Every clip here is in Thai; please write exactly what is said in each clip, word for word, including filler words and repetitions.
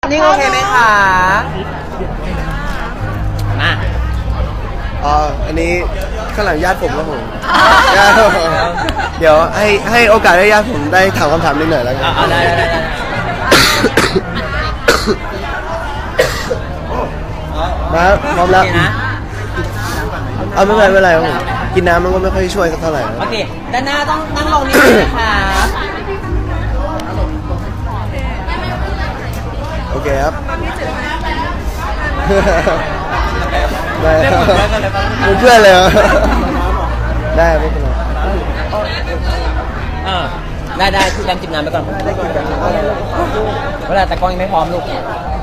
นี่โอเคไหมคะมาอ๋ออันนี้ข้างหลังญาติผมครับผมเดี๋ยวให้ให้โอกาสให้ญาติผมได้ถามคำถามนิดหน่อยแล้วกันได้ได้ได้มาพร้อมแล้วเอาไม่เป็นไรไม่เป็นไรครับผมกินน้ำมันก็ไม่ค่อยช่วยสักเท่าไหร่โอเคด้านหน้าต้องนั่งลงนิดนึงนะคะโอเคครับได้เป็นเพื่อนเลยได้ไม่เป็นไรได้ได้คือการจิบน้ำไปก่อนเวลาแต่กล้องยังไม่พร้อมลูกครั้ง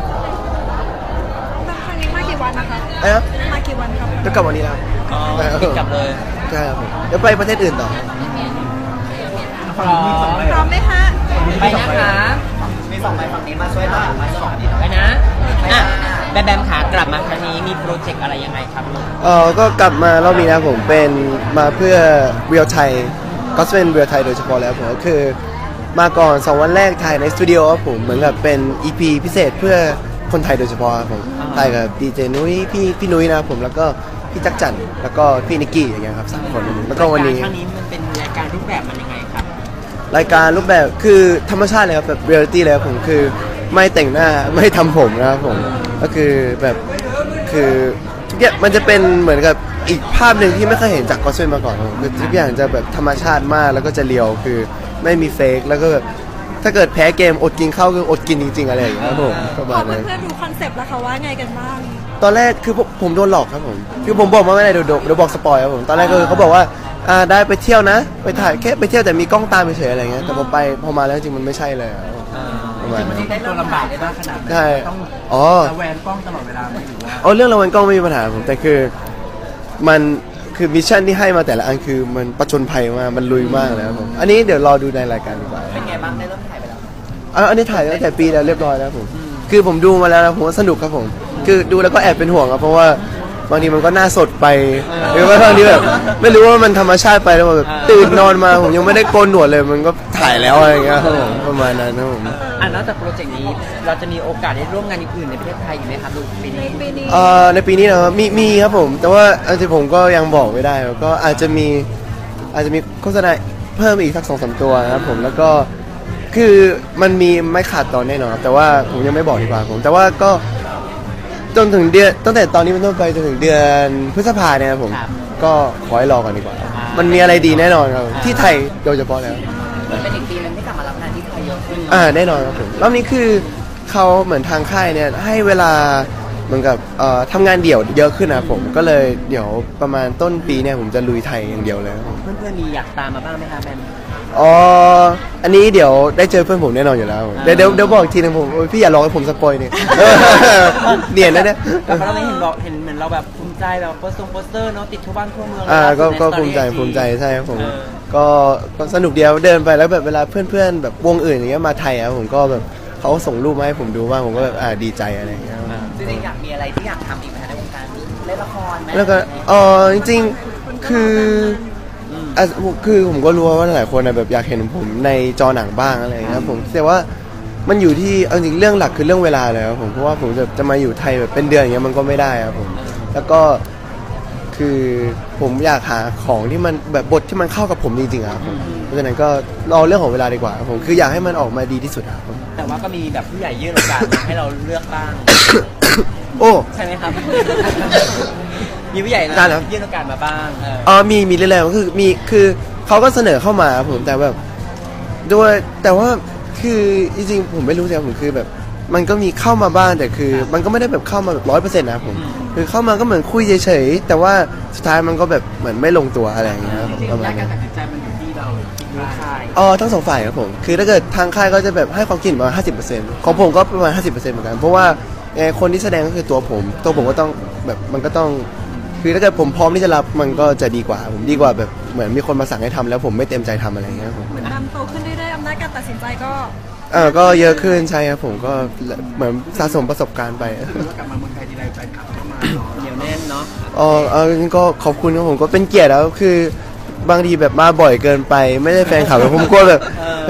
นี้มากี่วันนะคะไอ้ครับมากี่วันครับจะกลับวันนี้แล้วติดกลับเลยใช่ครับผมเดี๋ยวไปประเทศอื่นต่อพร้อมพร้อมไหมคะไปนะคะมีสองใบฝั่งนี้มาช่วยต่อมาสองไปนะอ่ะแบมแบมขากลับมาครั้งนี้มีโปรเจกต์อะไรยังไงครับลูกเออก็กลับมารอบนี้นะผมเป็นมาเพื่อเรียลไทยก็เป็นเรียลไทยโดยเฉพาะแล้วผมก็คือมาก่อนสองวันแรกถ่ายในสตูดิโอครับผมเหมือนกับเป็น อี พี พิเศษเพื่อคนไทยโดยเฉพาะครับผมถ่ายกับดีเจนุ้ยพี่พี่นุ้ยนะผมแล้วก็พี่จักจั่นแล้วก็พี่นิกกี้อย่างเงี้ยครับสามคนแล้วก็วันนี้ครั้งนี้มันเป็นรายการรูปแบบมันยังไงครับรายการรูปแบบคือธรรมชาติเลยครับแบบเรียลลิตี้เลยครับผมคือไม่แต่งหน้าไม่ทำผมนะครับผมก็คือแบบคือทุกอย่างมันจะเป็นเหมือนกับอีกภาพหนึ่งที่ไม่เคยเห็นจากก็อตเซนมาก่อนคือทุกอย่างจะแบบธรรมชาติมากแล้วก็จะเรียวคือไม่มีเฟกแล้วก็แบบถ้าเกิดแพ้เกมอดกินข้าวคืออดกินจริงๆอะไรอย่างเงี้ยครับผมประมาณนั้นเพื่อนๆดูคอนเซปต์แล้วค่ะว่าไงกันบ้างตอนแรกคือผมโดนหลอกครับผมคือผมบอกมาไม่ได้เดี๋ยวเดี๋ยวบอกสปอยครับผมตอนแรกก็คือเขาบอกว่าอ่าได้ไปเที่ยวนะไปถ่ายแค่ไปเที่ยวแต่มีกล้องตามเฉยอะไรเงี้ยแต่พอไปพอมาแล้วจริงมันไม่ใช่เลยประมาณนั้นได้ตัวลำบากได้บ้างขนาดใช่ต้องอ๋อระแวงกล้องตลอดเวลาไม่หรือว่าอ๋อเรื่องระแวงกล้องไม่มีปัญหาผมแต่คือมันคือมิชชั่นที่ให้มาแต่ละอันคือมันประจนภัยมากมันลุยมากแล้วผมอันนี้เดี๋ยวรอดูในรายการดีกว่าเป็นไงบ้างได้เริ่มถ่ายไปแล้วอันนี้ถ่ายตั้งแต่ปีแล้วเรียบร้อยแล้วผมคือผมดูมาแล้วผมว่าสนุกครับผมคือดูแล้วก็แอบเป็นห่วงครับเพราะว่าบางทีมันก็น่าสดไปหรือว่าบางทีแบบไม่รู้ว่ามันธรรมชาติไปแล้วแบบตื่นนอนมาผมยังไม่ได้โกนหนวดเลยมันก็ถ่ายแล้วอะไรเงี้ยครับผมประมาณนั้นครับผมอ่ะนอกจากโปรเจกต์นี้เราจะมีโอกาสได้ร่วมงานอื่นในประเทศไทยอีกไหมครับลูกปีนี้เอ่อในปีนี้นะครับมีมีครับผมแต่ว่าอันที่ผมก็ยังบอกไม่ได้ก็อาจจะมีอาจจะมีโฆษณาเพิ่มอีกสักสองสามตัวนะครับผมแล้วก็คือมันมีไม่ขาดตอนแน่นอนแต่ว่าผมยังไม่บอกดีกว่าผมแต่ว่าก็จนถึงเดือนตั้งแต่ตอนนี้เป็นต้นไปจนถึงเดือนพฤษภาเนี่ยผมก็ขอให้รอก่อนดีกว่ามันมีอะไรดีแน่นอนครับที่ไทยโดยเฉพาะแล้วเป็นอีกปีนึงที่กลับมารับงานที่ไทยเยอะขึ้นอ่าแน่นอนครับผมรอบนี้คือเขาเหมือนทางค่ายเนี่ยให้เวลาเหมือนกับเอ่อทำงานเดี่ยวเยอะขึ้นนะผมก็เลยเดี๋ยวประมาณต้นปีเนี่ยผมจะลุยไทยอย่างเดียวเลยเพื่อนๆมีอยากตามมาบ้างไหมครับแมนอ๋ออันนี้เดี๋ยวได้เจอเพื่อนผมแน่นอนอยู่แล้วเดี๋ยวเดี๋ยวเดี๋ยวบอกอีกทีนึงผมพี่อย่าร้องให้ผมสปอยเนี่ยเนียนนะเนี่ยแต่เราไม่เห็นบอกเห็นเหมือนเราแบบภูมิใจแบบโปสเตอร์โปสเตอร์เนาะติดทั่วบ้านทั่วเมืองอ่าก็ก็ภูมิใจภูมิใจใช่ครับผมก็ก็สนุกเดียวเดินไปแล้วแบบเวลาเพื่อนๆแบบวงอื่นอย่างเงี้ยมาไทยอ่ะผมก็แบบเขาส่งรูปมาให้ผมดูบ้างผมก็แบบอ่าดีใจอะไรอย่างเงี้ยจริงๆอยากมีอะไรที่อยากทำอีกไหมในวงการเล่นละครไหมแล้วก็เออจริงๆคืออ่ะคือผมก็รู้ว่าหลายคนแบบอยากเห็นผมในจอหนังบ้างอะไรครับผมแต่ว่ามันอยู่ที่เอาจริงเรื่องหลักคือเรื่องเวลาเลยครับผมเพราะว่าผมจะจะมาอยู่ไทยแบบเป็นเดือนอย่างเงี้ยมันก็ไม่ได้ครับผมแล้วก็คือผมอยากหาของที่มันแบบบทที่มันเข้ากับผมจริงๆครับผมเพราะฉะนั้นก็รอเรื่องของเวลาดีกว่าครับผมคืออยากให้มันออกมาดีที่สุดครับผมแต่ว่าก็มีแบบผู้ใหญ่ยื่นโอกาสให้เราเลือกบ้างโอ้ใช่ไหมครับมีผู้ใหญ่นะยื่นโอกาสมาบ้างอ๋อมีมีเรื่อยๆก็คือมีคือเขาก็เสนอเข้ามาผมแต่แบบด้วยแต่ว่าคือจริงๆผมไม่รู้แต่ผมคือแบบมันก็มีเข้ามาบ้างแต่คือมันก็ไม่ได้แบบเข้ามาแบบร้อยเปอร์เซ็นต์นะผมคือเข้ามาก็เหมือนคุยเฉยๆแต่ว่าสุดท้ายมันก็แบบเหมือนไม่ลงตัวอะไรอย่างเงี้ยประมาณนั้นอ๋อทั้งสองฝ่ายครับผมคือถ้าเกิดทางค่ายก็จะแบบให้ความคิดประมาณห้าสิบเปอร์เซ็นต์ของผมก็ประมาณห้าสิบเปอร์เซ็นต์เหมือนกันเพราะว่าคนที่แสดงก็คือตัวผมตัวผมก็ต้องแบบมันก็ต้องคือถ้าเกิดผมพร้อมที่จะรับมันก็จะดีกว่าผมดีกว่าแบบเหมือนมีคนมาสั่งให้ทำแล้วผมไม่เต็มใจทำอะไรอย่างเงี้ยผมเหมือนดำโตขึ้นเรื่อยๆอำนาจการตัดสินใจก็เออก็เยอะขึ้นใช่ครับผมก็เหมือนสะสมประสบการณ์ไปกลับมาเมืองไทยทีไรแฟนคลับเข้ามาเหนียวแน่นเนาะอ๋อเออก็ขอบคุณครับผมก็เป็นเกียรติแล้วคือบางทีแบบมาบ่อยเกินไปไม่ได้แฟนคลับผมกลัวแบบแบบ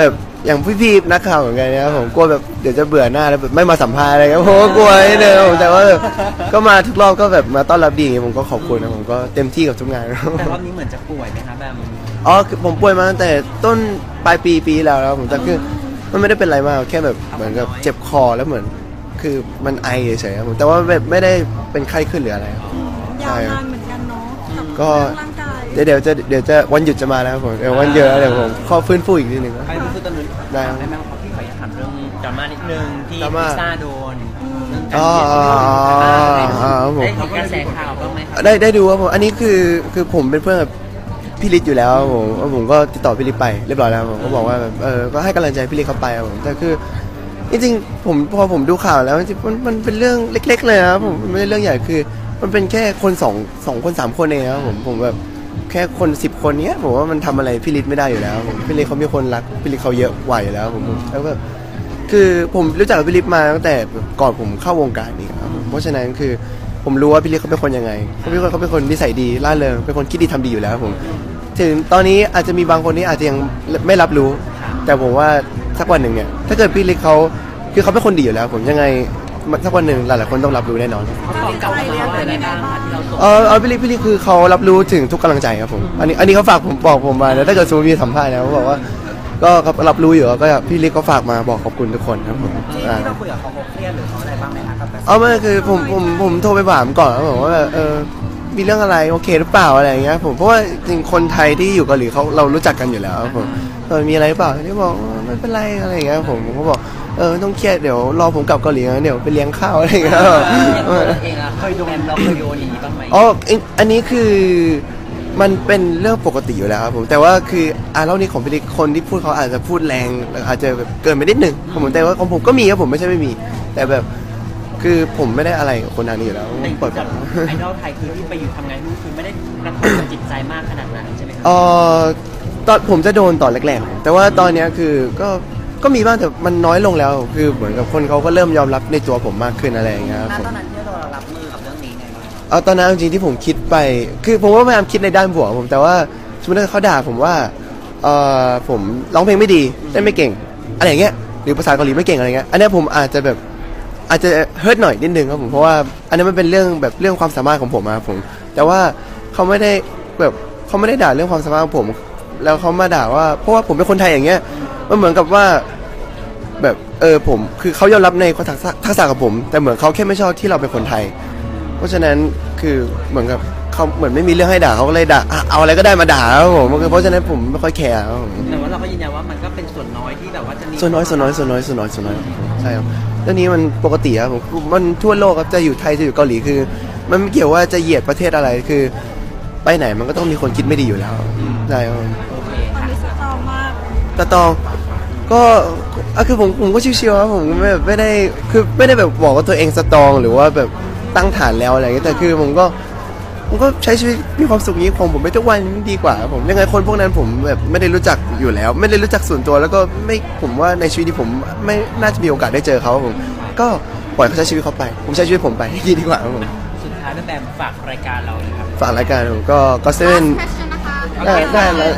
อย่างพี่ๆนักข่าวเหมือนกันนะครับผมกลัวแบบเดี๋ยวจะเบื่อหน้าแล้วแบบไม่มาสัมภาษณ์อะไรเงี้ยผมก็กลัวนิดนึงครับผมแต่ว่าแบบก็มาทุกรอบก็แบบมาต้อนรับดีอย่างเงี้ยผมก็ขอบคุณนะผมก็เต็มที่กับทุกงานครับแต่รอบนี้เหมือนจะป่วยไหมครับแบมอ๋อคือผมป่วยมาตั้งแต่ต้นปลายปีปีที่แล้วแล้วผมแต่คือมันไม่ได้เป็นอะไรมากแค่แบบเหมือนกับเจ็บคอแล้วเหมือนคือมันไอเฉยๆครับผมแต่ว่าแบบไม่ได้เป็นไข้ขึ้นหรืออะไรครับยาวนานเหมือนกันเนาะกับก็เรื่องร่างกายเดี๋ยวเดี๋ยวจะเดี๋ยวจะวันหยุดจะมาแล้วครับผมเดี๋ยววันหยุดแล้วเดี๋ยวผมขอฟื้นฟูอีกนิดนึงนะใครรู้สึกตอนนู้นได้ครับได้ไหมครับพี่ขออยากถามเรื่องดราม่านิดนึงที่ดราม่าพิซซ่าโดนเรื่องอ๋การเขียนออ๋ออ๋อครับผมได้เห็นกระแสข่าวบ้างไหมครับได้ได้ดูครับผมอันนี้คือคือผมเป็นเพื่อนกับพี่ฤทธิ์อยู่แล้วครับผมผมก็ติดต่อพี่ฤทธิ์ไปเรียบร้อยแล้วครับผมก็บอกว่าแบบเออก็ให้กำลังใจพี่ฤทธิ์เขาไปครับผมแต่คือจริงๆผมพอผมดูข่าวแล้วจริงๆมันมันเป็นเรื่องเล็ก ๆ เลยนะครับผมมันไม่ใช่เรื่องใหญ่คือ มันเป็นแค่คนสองสองคนสามคนเองครับผมผมแบบแค่คนสิบคนเนี้ยผมว่ามันทำอะไรพี่ฤทธิ์ไม่ได้อยู่แล้วผมพี่ฤทธิ์เขามีคนรักพี่ฤทธิ์เขาเยอะกว่าอยู่แล้วผมแล้วแบบคือผมรู้จักกับพี่ฤทธิ์มาตั้งแต่ก่อนผมเข้าวงการนี่ครับผมเพราะฉะนั้นคือผมรู้ว่าพี่ฤทธิ์เขาเป็นคนยังไงเขาเป็นคนเขาเป็นคนนิสัยดีร่าเริงเป็นคนคิดดีทำดีอยู่แล้วครับผมถึงตอนนี้อาจจะมีบางคนที่อาจจะยังไม่รับรู้ แต่ผมว่าสักวันหนึ่งเนี่ยถ้าเกิดพี่ฤทธิ์เขาคือเขาเป็นคนดีอยู่แล้ว ผมยังไงสักวันหนึ่งหลายๆคนต้องรับรู้แน่นอนการติดใจเรียนเป็นยังไงบ้างเออเอาพี่ลิพี่ลิคือเขารับรู้ถึงทุกกำลังใจครับผมอันนี้อันนี้เขาฝากผมบอกผมมาแล้วถ้าเกิดสมมติมีสัมภาษณ์นะเขาบอกว่าก็รับรู้อยู่ก็พี่ลิก็ฝากมาบอกขอบคุณทุกคนครับผมที่อ่าที่เราคุยกับเขาเขาเครียดหรือเขาอะไรบ้างไหมครับกับกระแสเอาไม่คือผมผมผมโทรไปถามก่อนครับผมว่าแบบเออมีเรื่องอะไรโอเคหรือเปล่าอะไรอย่างเงี้ยผมเพราะว่าจริงคนไทยที่อยู่เกาหลีเขาเรารู้จักกันอยู่แล้วครับผมเออมีอะไรหรือเปล่าที่บอกว่าไม่เป็นไรอะไรอย่างเงี้ยผมผมก็บอกเออต้องเครียดเดี๋ยวรอผมกลับเกาหลีนะเดี๋ยวไปเลี้ยงข้าวอะไรอย่างเงี้ยอย่างตัวเราเองอะเคยโดนเราเคยโดนอย่างนี้บ้างไหมอ๋ออันนี้คือมันเป็นเรื่องปกติอยู่แล้วครับผมแต่ว่าคืออ่าเล่านี้ของพี่ลิกคนที่พูดเขาอาจจะพูดแรงอาจจะแบบเกินไปนิดนึงของผมแต่ว่าของผมก็มีครับผมไม่ใช่ไม่มี แต่แบบคือผมไม่ได้อะไรกับคนทางนี้อยู่แล้วแต่เปิดจากไอดอลไทยคือที่ไปอยู่ทำงานที่นู่นคือไม่ได้กระทบกับจิตใจมากขนาดนั้นใช่ไหมครัเออตอนผมจะโดนตอนแรกๆแต่ว่าตอนเนี้ยคือก็ก็มีบ้างแต่มันน้อยลงแล้วคือเหมือนกับคนเขาก็เริ่มยอมรับในตัวผมมากขึ้นอะไรอย่างเงี้ยครับผมตอนนั้นที่เรารับมือกับเรื่องนี้ไงบ้างเอาตอนนั้นจริงๆที่ผมคิดไป คือผมว่าพยายามคิดในด้านบวกผมแต่ว่าสมมติถ้าเขาด่าผมว่าเออผมร้องเพลงไม่ดีเต้นไม่เก่งอะไรอย่างเงี้ยหรือภาษาเกาหลีไม่เก่งอะไรเงี้ยอันเนี้ยผมอาจจะแบบอาจจะเฮิร์ตหน่อยนิดนึงครับผมเพราะว่าอันนี้มันเป็นเรื่องแบบเรื่องความสามารถของผมครับผมแต่ว่าเขาไม่ได้แบบเขาไม่ได้ด่าเรื่องความสามารถของผม แล้วเขามาด่าว่าเพราะว่าผมเป็นคนไทยอย่างเงี้ยมันเหมือนกับว่าแบบเออผมคือเขายอมรับในทักษะทักษะกับผม แต่เหมือนเขาแค่ไม่ชอบที่เราเป็นคนไทย เพราะฉะนั้นคือเหมือนกับเขาเหมือนไม่มีเรื่องให้ด่าเขาก็เลยด่าอ่ะเอาอะไรก็ได้มาด่าครับผมเพราะฉะนั้นผมไม่ค่อยแคร์ครับผมแต่ว่าเราก็ยืนยันว่ามันก็เป็นส่วนน้อยที่แบบว่าจะมีส่วนน้อยส่วนน้อยส่วนน้อยส่วนน้อยส่วนน้อยใช่ครับเรื่องนี้มันปกติครับผมมันทั่วโลกครับจะอยู่ไทยจะอยู่เกาหลีคือ มันไม่เกี่ยวว่าจะเหยียดประเทศอะไรคือ ไปไหนมันก็ต้องมีคนคิดไม่ดีอยู่แล้วใช่ครับโอเคตอนค่ะนี้สตรองมากตาตองก็อ่ะคือผมผมก็ชิวๆครับผมไม่แบบไม่ได้คือไม่ได้แบบบอกว่าตัวเองสตรองหรือว่าแบบตั้งฐานแล้วอะไรอย่างเงี้ยแต่คือผมก็ผมก็ใช้ชีวิตมีความสุขนี้ของผมไปทุกวันดีกว่าครับผมยังไงคนพวกนั้นผมแบบไม่ได้รู้จักอยู่แล้ว ไม่ได้รู้จักส่วนตัวแล้วก็ไม่ผมว่าในชีวิตที่ผมไม่น่าจะมีโอกาสได้เจอเขาครับผมก็ปล่อยเขาใช้ชีวิตเขาไป ผมใช้ชีวิตผมไปดีกว่าครับผมสุดท้ายแม่แบมฝากรายการเราเลยครับฝากรายการผมก็ก็เซเว่น ได้ได้แล้ว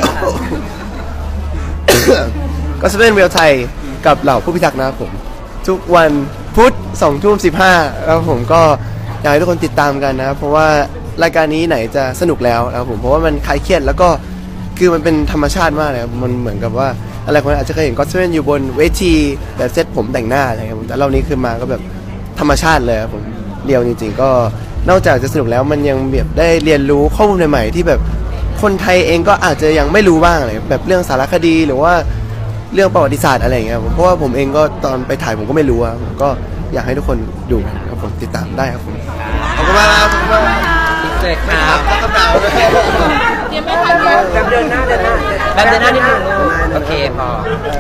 ก็สเปนเวลไทยกับเหล่าผู้พิทักษ์นะครับผม ทุกวันพุธสองทุ่มสิบห้าแล้วผมก็อยากให้ทุกคนติดตามกันนะครับเพราะว่ารายการนี้ไหนจะสนุกแล้วนะครับผมเพราะว่ามันคลายเครียดแล้วก็คือมันเป็นธรรมชาติมากเลยครับมันเหมือนกับว่าอะไรคนอาจจะเคยเห็นก็สเปนอยู่บนเวทีแบบเซตผมแต่งหน้าอะไรครับผมแต่รอบนี้คือมาก็แบบธรรมชาติเลยครับผมเรียวจริงๆก็นอกจากจะสนุกแล้วมันยังแบบได้เรียนรู้ข้อมูลใหม่ๆที่แบบคนไทยเองก็อาจจะยังไม่รู้บ้างอะไรแบบเรื่องสารคดีหรือว่าเรื่องประวัติศาสตร์อะไรอย่างเงี้ยเพราะว่าผมเองก็ตอนไปถ่ายผมก็ไม่รู้อะผมก็อยากให้ทุกคนดูครับผมติดตามได้ครับผมขอบคุณมากครับผมว่าเสร็จครับคำถามเลยยังไม่ทันเลยแบบเดินหน้าเดินหน้าแบบเดินหน้านิดนึงโอเคพอ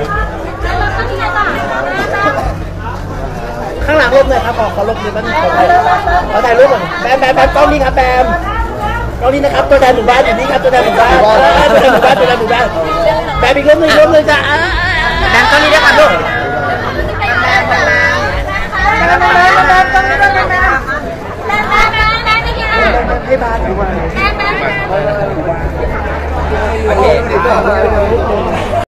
ข้างหลังลบเลยครับขอขอลบเลยมันขอถ่ายขอถ่ายรูปก่อนแบมแบมแบมกล้องนี้ครับแบมกล้องนี้นะครับตัวแทนหมู่บ้านอยู่นี่ครับตัวแทนหมู่บ้านตัวแทนหมู่บ้านตัวแทนหมู่บ้านแบมอีกรูปหนึ่งรูปหนึ่งจ้ะแบมตอนนี้ด้วยค่ะลูกให้บ้านดูมาโอเค